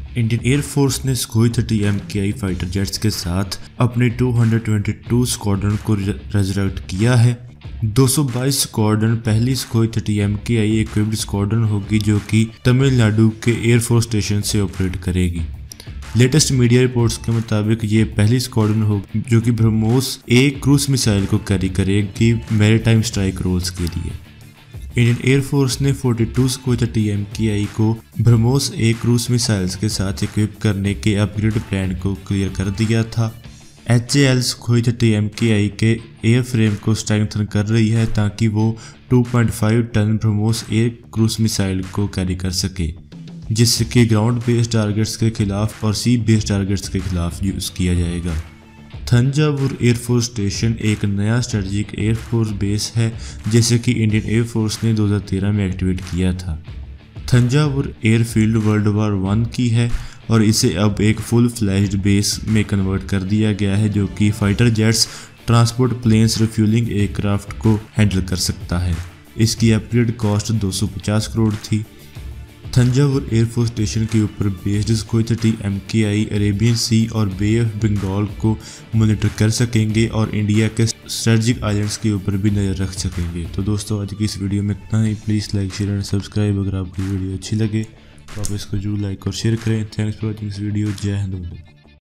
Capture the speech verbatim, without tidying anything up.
Indian air force ने Sukhoi thirty M K I fighter jets के साथ अपने दो सौ बाईस स्क्वाड्रन को रेजरेक्ट किया है। दो सौ बाईस स्क्वाड्रन पहली सुखोई थर्टी एम के आई इक्विप्ड स्क्वाड्रन होगी जो कि तमिलनाडु के एयरफोर्स स्टेशन से ऑपरेट करेगी। लेटेस्ट मीडिया रिपोर्ट्स के मुताबिक ये पहली स्क्वाड्रन होगी जो कि ब्रह्मोस एक क्रूज मिसाइल को कैरी करेगी मैरीटाइम स्ट्राइक रोल्स के लिए। इंडियन एयरफोर्स ने बयालीस सुखोई थर्टी एम के आई को ब्रह्मोस एक क्रूज मिसाइल्स के साथ इक्विप करने के अपग्रेड प्लान को क्लियर कर दिया था। H A L Sukhoi thirty M K I के एयर फ्रेम को स्ट्रेंथन कर रही है ताकि वो दो पॉइंट पाँच टन ब्रह्मोस एक क्रूज मिसाइल को कैरी कर सके, जिससे कि ग्राउंड बेस्ड टारगेट्स के खिलाफ और सी बेस्ड टारगेट्स के खिलाफ यूज़ किया जाएगा। थंजावुर एयरफोर्स स्टेशन एक नया स्ट्रेटजिक एयरफोर्स बेस है जैसे कि इंडियन एयरफोर्स ने दो हज़ार तेरह में एक्टिवेट किया था। Thanjavur airfield world war one की है और इसे अब एक फुल फ्लैश्ड बेस में कन्वर्ट कर दिया गया है जो कि fighter jets, transport planes, refuelling aircraft को हैंडल कर सकता है। इसकी अपग्रेड कॉस्ट दो सौ पचास करोड़ थी। थंजावुर एयरफोर्स स्टेशन के ऊपर based Sukhoi thirty M K आई अरेबियन सी और बे ऑफ बंगाल को मॉनिटर कर सकेंगे और इंडिया के स्ट्रेटजिक आइलैंड्स के ऊपर भी नज़र रख सकेंगे। तो दोस्तों आज की इस वीडियो में इतना ही। Please like share and subscribe. अगर आपको वीडियो अच्छी लगे तो आप इसको जरूर लाइक और शेयर करें। Thanks for watching this video. जय हिंद।